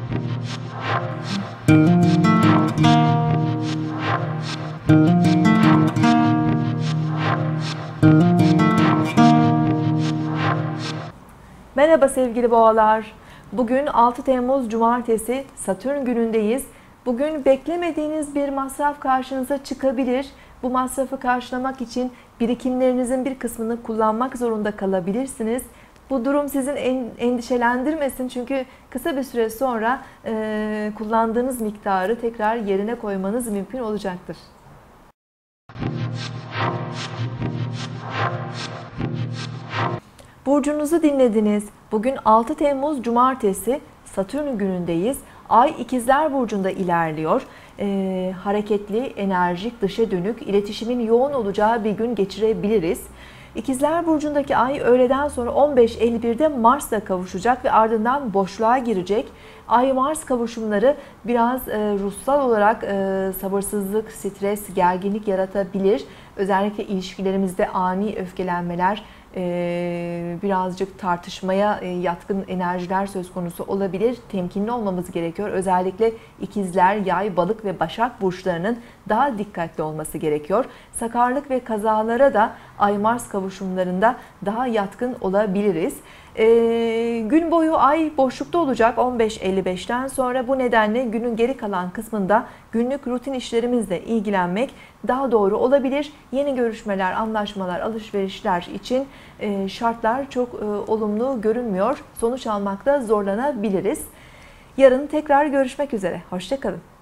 Merhaba sevgili boğalar. Bugün 6 Temmuz Cumartesi, Satürn günündeyiz. Bugün beklemediğiniz bir masraf karşınıza çıkabilir. Bu masrafı karşılamak için birikimlerinizin bir kısmını kullanmak zorunda kalabilirsiniz. Bu durum sizin endişelendirmesin, çünkü kısa bir süre sonra kullandığınız miktarı tekrar yerine koymanız mümkün olacaktır. Burcunuzu dinlediniz. Bugün 6 Temmuz Cumartesi, Satürn günündeyiz. Ay İkizler Burcu'nda ilerliyor. Hareketli, enerjik, dışa dönük, iletişimin yoğun olacağı bir gün geçirebiliriz. İkizler Burcu'ndaki Ay öğleden sonra 15.51'de Mars'la kavuşacak ve ardından boşluğa girecek. Ay-Mars kavuşumları biraz ruhsal olarak sabırsızlık, stres, gerginlik yaratabilir. Özellikle ilişkilerimizde ani öfkelenmeler, birazcık tartışmaya yatkın enerjiler söz konusu olabilir. Temkinli olmamız gerekiyor. Özellikle ikizler, yay, balık ve başak burçlarının daha dikkatli olması gerekiyor. Sakarlık ve kazalara da Ay-Mars kavuşumlarında daha yatkın olabiliriz. Gün boyu ay boşlukta olacak 15.55'ten sonra. Bu nedenle günün geri kalan kısmında günlük rutin işlerimizle ilgilenmek daha doğru olabilir. Yeni görüşmeler, anlaşmalar, alışverişler için şartlar çok olumlu görünmüyor. Sonuç almakta zorlanabiliriz. Yarın tekrar görüşmek üzere. Hoşça kalın.